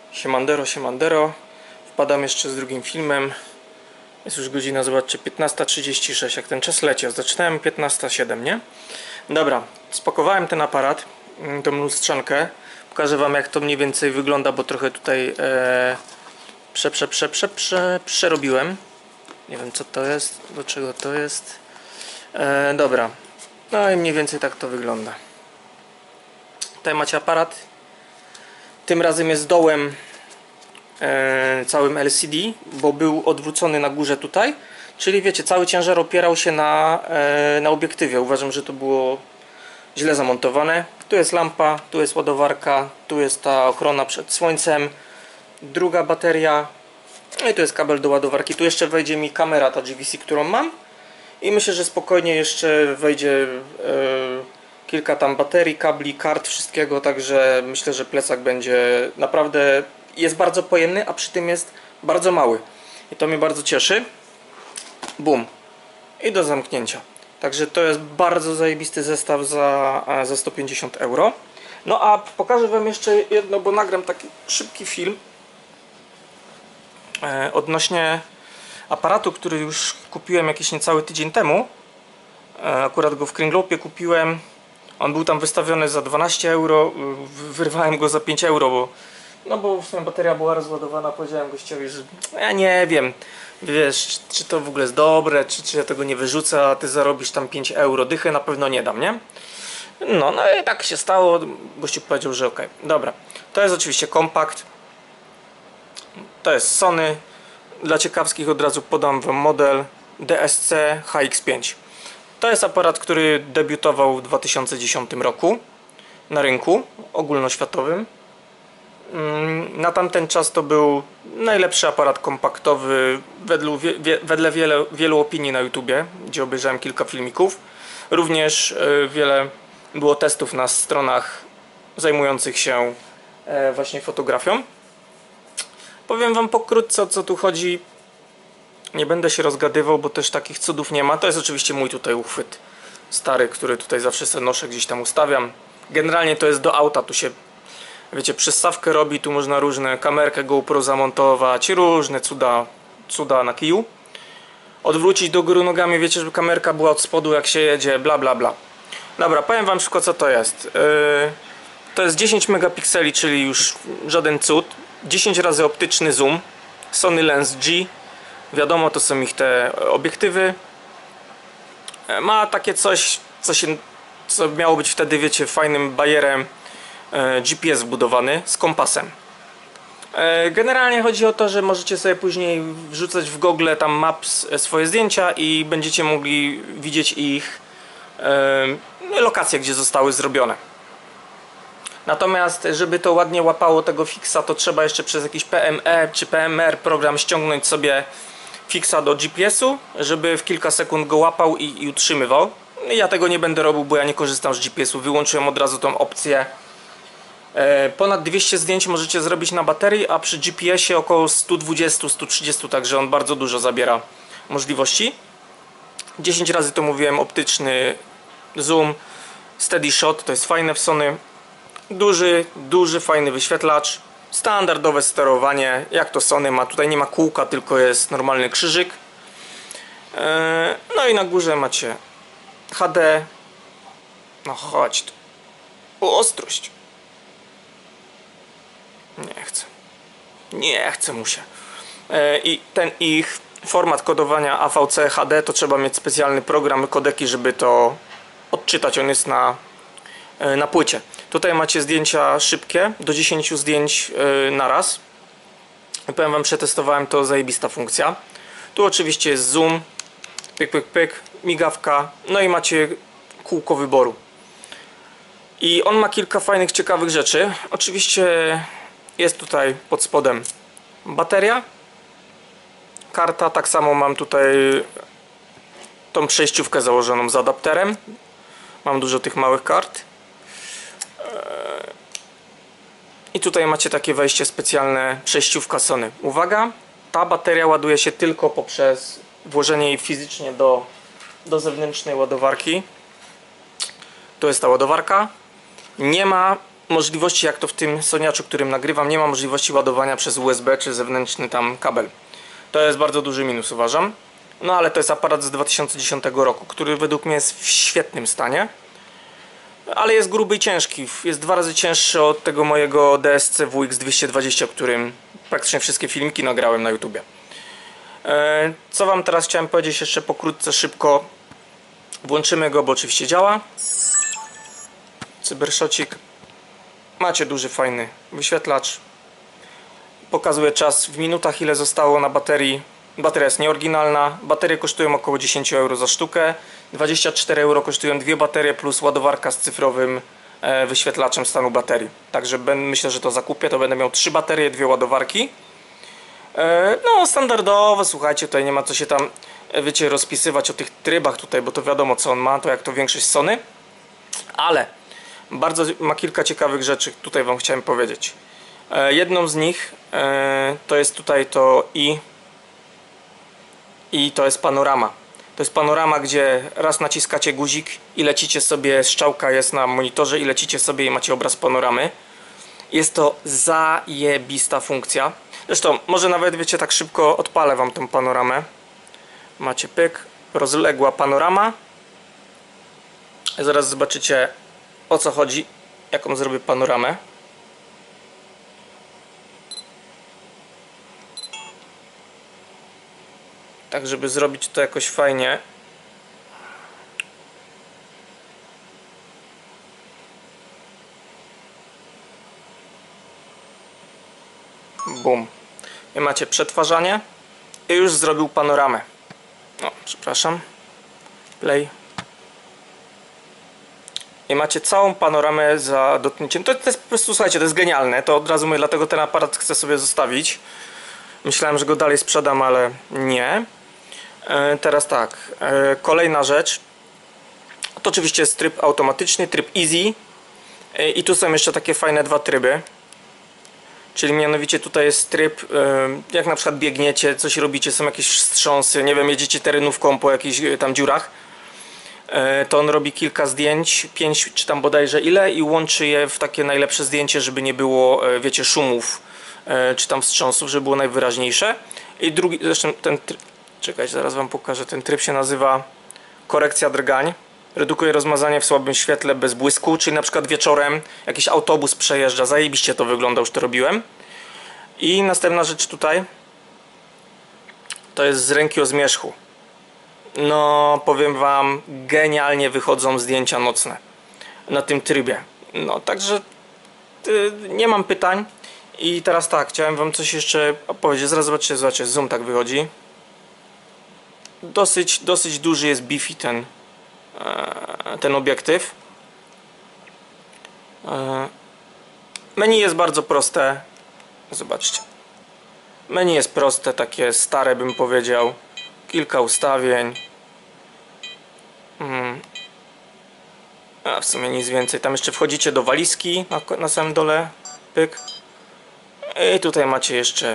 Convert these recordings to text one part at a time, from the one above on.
Siemandero, siemandero. Wpadam jeszcze z drugim filmem. Jest już godzina, zobaczcie, 15:36. Jak ten czas leci. Zaczynałem 15:07, nie? Dobra, spakowałem ten aparat, tą lustrzankę. Pokażę wam, jak to mniej więcej wygląda, bo trochę tutaj przerobiłem. Nie wiem, co to jest, do czego to jest. Dobra, no i mniej więcej tak to wygląda. Tutaj macie aparat. Tym razem jest dołem całym LCD, bo był odwrócony na górze tutaj. Czyli wiecie, cały ciężar opierał się na obiektywie. Uważam, że to było źle zamontowane. Tu jest lampa, tu jest ładowarka, tu jest ta ochrona przed słońcem, druga bateria, no i tu jest kabel do ładowarki. Tu jeszcze wejdzie mi kamera, ta GVC, którą mam, i myślę, że spokojnie jeszcze wejdzie kilka tam baterii, kabli, kart, wszystkiego, także myślę, że plecak będzie naprawdę, jest bardzo pojemny, a przy tym jest bardzo mały i to mnie bardzo cieszy. Bum, i do zamknięcia. Także to jest bardzo zajebisty zestaw za 150 euro. No a pokażę wam jeszcze jedno, bo nagram taki szybki film odnośnie aparatu, który już kupiłem jakiś niecały tydzień temu. Akurat go w Kringloopie kupiłem. On był tam wystawiony za 12 euro. Wyrwałem go za 5 euro, bo w sumie bateria była rozładowana. Powiedziałem gościowi, że ja nie wiem, wiesz, czy to w ogóle jest dobre, czy ja tego nie wyrzucę, a ty zarobisz tam 5 euro. Dychy na pewno nie dam, nie? No i tak się stało. Gościu powiedział, że ok. Dobra, to jest oczywiście kompakt. To jest Sony. Dla ciekawskich od razu podam wam model DSC HX5. To jest aparat, który debiutował w 2010 roku na rynku ogólnoświatowym. Na tamten czas to był najlepszy aparat kompaktowy wedle wielu opinii na YouTubie, gdzie obejrzałem kilka filmików. Również wiele było testów na stronach zajmujących się właśnie fotografią. Powiem wam pokrótce, o co tu chodzi. Nie będę się rozgadywał, bo też takich cudów nie ma. To jest oczywiście mój tutaj uchwyt stary, który tutaj zawsze sobie noszę, gdzieś tam ustawiam. Generalnie to jest do auta, tu się, wiecie, przystawkę robi, tu można różne, kamerkę GoPro zamontować, różne cuda na kiju. Odwrócić do góry nogami, wiecie, żeby kamerka była od spodu, jak się jedzie, bla bla bla. Dobra, powiem wam szybko, co to jest. To jest 10 megapikseli, czyli już żaden cud. 10 razy optyczny zoom. Sony Lens G. Wiadomo, to są ich te obiektywy. Ma takie coś, co miało być wtedy, wiecie, fajnym bajerem GPS wbudowany z kompasem. Generalnie chodzi o to, że możecie sobie później wrzucać w Google tam Maps swoje zdjęcia i będziecie mogli widzieć ich lokacje, gdzie zostały zrobione. Natomiast, żeby to ładnie łapało tego fixa, to trzeba jeszcze przez jakiś PME czy PMR program ściągnąć sobie fixa do GPS-u, żeby w kilka sekund go łapał i utrzymywał. Ja tego nie będę robił, bo ja nie korzystam z GPS-u. Wyłączyłem od razu tą opcję. Ponad 200 zdjęć możecie zrobić na baterii, a przy GPS-ie około 120-130, także on bardzo dużo zabiera możliwości. 10 razy to mówiłem, optyczny zoom, steady shot, to jest fajne w Sony. Duży, fajny wyświetlacz. Standardowe sterowanie, jak to Sony ma. Tutaj nie ma kółka, tylko jest normalny krzyżyk. No i na górze macie HD. No chodź tu. Ostrość. Nie chce mu się. I ten ich format kodowania AVC HD, to trzeba mieć specjalny program, kodeki, żeby to odczytać. On jest na płycie. Tutaj macie zdjęcia szybkie, do 10 zdjęć na raz. Powiem wam, przetestowałem, to zajebista funkcja. Tu oczywiście jest zoom, pyk, pyk, pyk, migawka, no i macie kółko wyboru. I on ma kilka fajnych, ciekawych rzeczy. Oczywiście jest tutaj pod spodem bateria, karta, tak samo mam tutaj tą przejściówkę założoną z adapterem. Mam dużo tych małych kart. I tutaj macie takie wejście specjalne, przejściówka Sony. Uwaga, ta bateria ładuje się tylko poprzez włożenie jej fizycznie do zewnętrznej ładowarki. Tu jest ta ładowarka. Nie ma możliwości, jak to w tym Soniaczu, którym nagrywam, nie ma możliwości ładowania przez USB czy zewnętrzny tam kabel. To jest bardzo duży minus, uważam. No ale to jest aparat z 2010 roku, który według mnie jest w świetnym stanie. Ale jest gruby i ciężki. Jest 2 razy cięższy od tego mojego DSC WX220, którym praktycznie wszystkie filmiki nagrałem na YouTubie. Co wam teraz chciałem powiedzieć jeszcze pokrótce, szybko. Włączymy go, bo oczywiście działa. Cybershocik. Macie duży, fajny wyświetlacz. Pokazuje czas w minutach, ile zostało na baterii. Bateria jest nieoryginalna. Baterie kosztują około 10 euro za sztukę. 24 euro kosztują 2 baterie plus ładowarka z cyfrowym wyświetlaczem stanu baterii. Także myślę, że to zakupię. To będę miał 3 baterie, 2 ładowarki. No standardowo, słuchajcie, tutaj nie ma co się tam, wiecie, rozpisywać o tych trybach tutaj, bo to wiadomo co on ma, to jak to większość Sony. Ale bardzo ma kilka ciekawych rzeczy, tutaj wam chciałem powiedzieć. Jedną z nich to jest tutaj to i to jest panorama. To jest panorama, gdzie raz naciskacie guzik i lecicie sobie, strzałka jest na monitorze i lecicie sobie i macie obraz panoramy. Jest to zajebista funkcja. Zresztą może nawet, wiecie, tak szybko odpalę wam tę panoramę. Macie pyk, rozległa panorama. Zaraz zobaczycie, o co chodzi, jaką zrobię panoramę. Tak, żeby zrobić to jakoś fajnie. Bum. I macie przetwarzanie. I już zrobił panoramę. O, przepraszam. Play. I macie całą panoramę za dotknięciem. To jest po prostu, słuchajcie, to jest genialne. To od razu mówię, dlatego ten aparat chcę sobie zostawić. Myślałem, że go dalej sprzedam, ale nie. Teraz tak. Kolejna rzecz. To oczywiście jest tryb automatyczny, tryb easy. I tu są jeszcze takie fajne 2 tryby. Czyli mianowicie tutaj jest tryb, jak na przykład biegniecie, coś robicie, są jakieś wstrząsy, nie wiem, jedziecie terenówką po jakichś tam dziurach, to on robi kilka zdjęć, 5 czy tam bodajże ile, i łączy je w takie najlepsze zdjęcie, żeby nie było, wiecie, szumów czy tam wstrząsów, żeby było najwyraźniejsze. I drugi, zresztą ten tryb, czekajcie, zaraz wam pokażę, ten tryb się nazywa korekcja drgań. Redukuje rozmazanie w słabym świetle bez błysku, czyli na przykład wieczorem jakiś autobus przejeżdża, zajebiście to wygląda, już to robiłem. I następna rzecz tutaj to jest z ręki o zmierzchu. No powiem wam, genialnie wychodzą zdjęcia nocne na tym trybie. No także nie mam pytań. I teraz tak, chciałem wam coś jeszcze opowiedzieć. Zaraz zobaczycie, zoom tak wychodzi. Dosyć duży jest beefy ten obiektyw. Menu jest bardzo proste. Zobaczcie. Menu jest proste, takie stare bym powiedział. Kilka ustawień. A w sumie nic więcej. Tam jeszcze wchodzicie do walizki na samym dole. Pyk. I tutaj macie jeszcze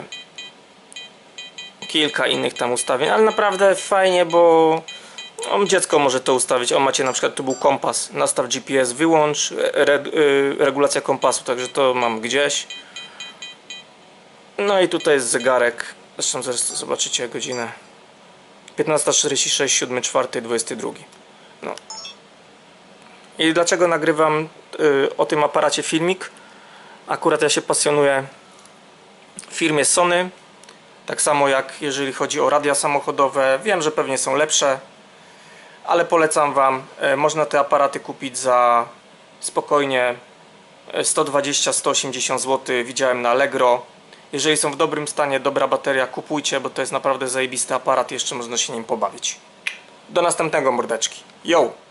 kilka innych tam ustawień, ale naprawdę fajnie, bo dziecko może to ustawić. O, macie na przykład, tu był kompas, nastaw GPS, wyłącz, regulacja kompasu, także to mam gdzieś. No i tutaj jest zegarek, zresztą zaraz zobaczycie godzinę. 15:46, 7/4/22. No. I dlaczego nagrywam o tym aparacie filmik? Akurat ja się pasjonuję w firmie Sony. Tak samo jak jeżeli chodzi o radia samochodowe. Wiem, że pewnie są lepsze, ale polecam wam. Można te aparaty kupić za spokojnie 120-180 zł. Widziałem na Allegro. Jeżeli są w dobrym stanie, dobra bateria, kupujcie, bo to jest naprawdę zajebisty aparat. Jeszcze można się nim pobawić. Do następnego, mordeczki. Yo!